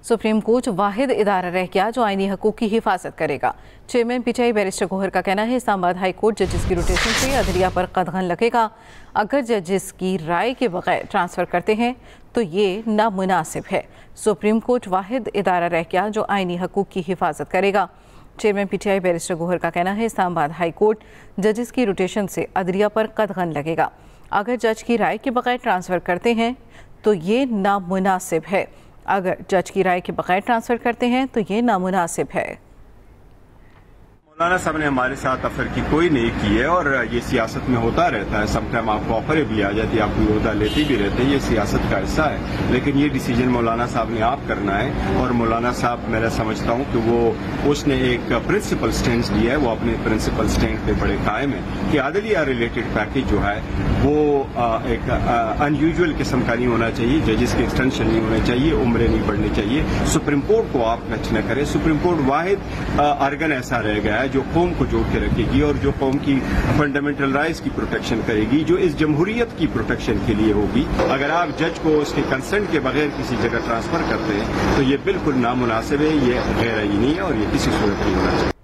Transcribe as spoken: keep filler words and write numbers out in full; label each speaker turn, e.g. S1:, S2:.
S1: Supreme court वाहिद इदारा रह गया जो आईनी हकूक़ की हिफाजत करेगा। चेयरमैन पीटीआई बैरिस्टर गोहर का कहना है इस्लामाबाद हाई कोर्ट जजेस की रोटेशन से अदलिया पर कदगन लगेगा। अगर जजेस की राय के बगैर ट्रांसफ़र करते हैं तो ये नामुनासिब है। सुप्रीम कोर्ट वाहिद इदारा रह गया जो आईनी हकूक़ की हिफाजत करेगा। चेयरमैन पीटीआई बैरिस्टर गोहर का कहना है इस्लामाबाद हाई कोर्ट जजेस की रोटेशन से अदलिया पर कदगन लगेगा। अगर जज की राय के बगैर ट्रांसफ़र करते हैं तो ये नामुनासिब है। अगर जज की राय के बगैर ट्रांसफ़र करते हैं तो ये नामुनासिब है।
S2: मौलाना साहब ने हमारे साथ अफर की कोई नहीं की है और ये सियासत में होता रहता है। समटाइम आपको ऑफर भी आ जाती है, आप कोई ओहदा लेते भी रहते हैं, ये सियासत का हिस्सा है। लेकिन ये डिसीजन मौलाना साहब ने आप करना है और मौलाना साहब मैं समझता हूँ कि वो उसने एक प्रिंसिपल स्टैंड लिया है, वो अपने प्रिंसिपल स्टैंड पे बड़े कायम है कि अदलिया रिलेटेड पैकेज जो है वो एक अनयूजुअल किस्म का नहीं होना चाहिए, जजेस के एक्सटेंशन नहीं होने चाहिए, उम्रें नहीं बढ़नी चाहिए। सुप्रीम कोर्ट को आप टच न करें। सुप्रीम कोर्ट वाहिद अर्गन ऐसा रह गया है जो कौम को जोड़ के रखेगी और जो कौम की फंडामेंटल राइट्स की प्रोटेक्शन करेगी, जो इस जमहूरियत की प्रोटेक्शन के लिए होगी। अगर आप जज को उसके कंसेंट के बगैर किसी जगह ट्रांसफर करते हैं तो ये बिल्कुल नामुनासिब है, ये गैर आईनी है और ये किसी सूरत नहीं होना चाहिए।